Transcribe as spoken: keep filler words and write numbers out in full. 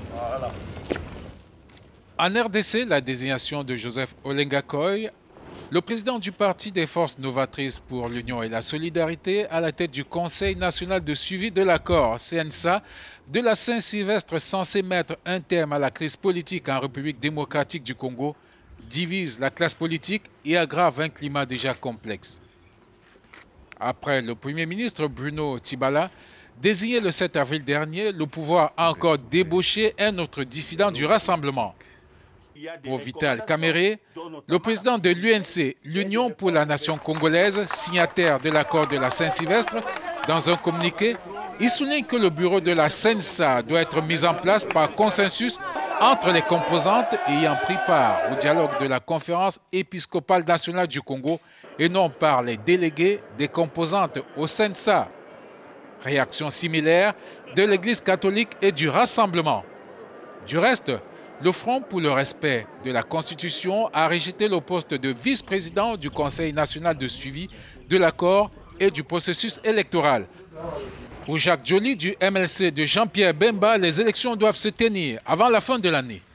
Voilà. En R D C, la désignation de Joseph Olenga Koy, le président du Parti des forces novatrices pour l'union et la solidarité, à la tête du Conseil national de suivi de l'accord C N S A de la Saint-Sylvestre, censé mettre un terme à la crise politique en République démocratique du Congo, divise la classe politique et aggrave un climat déjà complexe. Après le Premier ministre Bruno Tibala, désigné le sept avril dernier, le pouvoir a encore débauché un autre dissident du rassemblement. Pour Vital Kamerhe, le président de l'U N C, l'Union pour la nation congolaise, signataire de l'accord de la Saint-Sylvestre, dans un communiqué, il souligne que le bureau de la C N S A doit être mis en place par consensus entre les composantes ayant pris part au dialogue de la conférence épiscopale nationale du Congo et non par les délégués des composantes au C N S A. Réaction similaire de l'Église catholique et du Rassemblement. Du reste, le Front pour le respect de la Constitution a rejeté le poste de vice-président du Conseil national de suivi de l'accord et du processus électoral. Pour Jacques Joly du M L C de Jean-Pierre Bemba, les élections doivent se tenir avant la fin de l'année.